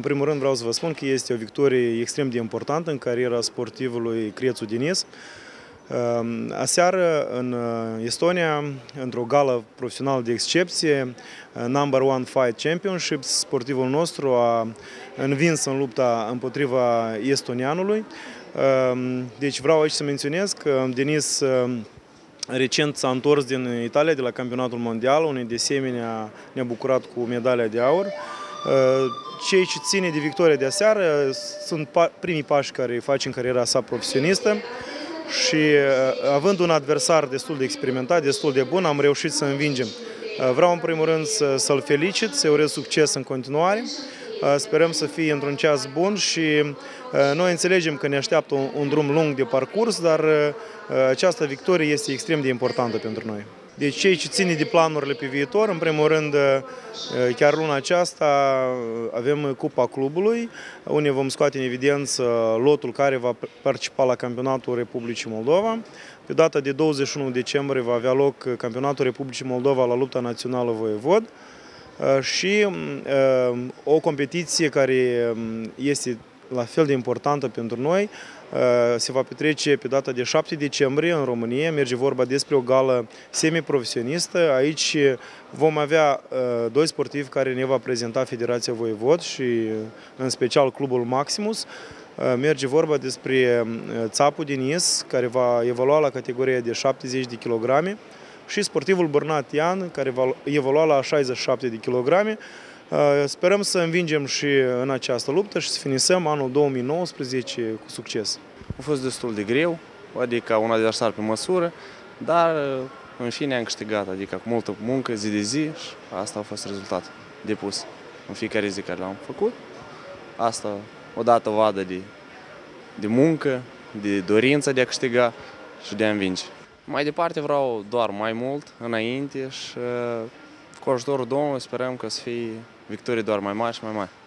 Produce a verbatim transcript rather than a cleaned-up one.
primul rând vreau să vă spun că este o victorie extrem de importantă în cariera sportivului Crețu Denis. Aseară, în Estonia, într-o gală profesională de excepție, Number One Fight Championship, sportivul nostru a învins în lupta împotriva estonianului. Deci vreau aici să menționez că Denis recent s-a întors din Italia, de la campionatul mondial, unde de asemenea ne-a bucurat cu medalia de aur. Ceea ce ține de victoria de aseară sunt primii pași care îi face în cariera sa profesionistă și având un adversar destul de experimentat, destul de bun, am reușit să învingem. Vreau în primul rând să-l felicit, să-i urez succes în continuare. Sperăm să fie într-un ceas bun și noi înțelegem că ne așteaptă un, un drum lung de parcurs, dar această victorie este extrem de importantă pentru noi. Deci cei ce ține de planurile pe viitor, în primul rând, chiar luna aceasta avem Cupa Clubului, unde vom scoate în evidență lotul care va participa la Campionatul Republicii Moldova. Pe data de douăzeci și unu decembrie va avea loc Campionatul Republicii Moldova la lupta națională voievod și o competiție care este la fel de importantă pentru noi se va petrece pe data de șapte decembrie în România. Merge vorba despre o gală semiprofesionistă. Aici vom avea doi sportivi care ne va prezenta Federația Voievod și în special clubul Maximus. Merge vorba despre Țapu Denis, care va evolua la categoria de șaptezeci de kilograme, și sportivul Bernat Ian, care va evolua la șaizeci și șapte de kilograme. Sperăm să învingem și în această luptă și să finisăm anul două mii nouăsprezece cu succes. A fost destul de greu, adică un adversar pe măsură, dar în fine am câștigat, adică cu multă muncă, zi de zi, și asta a fost rezultatul depus în fiecare zi care l-am făcut. Asta odată vadă de, de muncă, de dorință de a câștiga și de a învinge. Mai departe vreau doar mai mult înainte și cu ajutorul Domnului sperăm că să fie victorii doar mai mari și mai mari.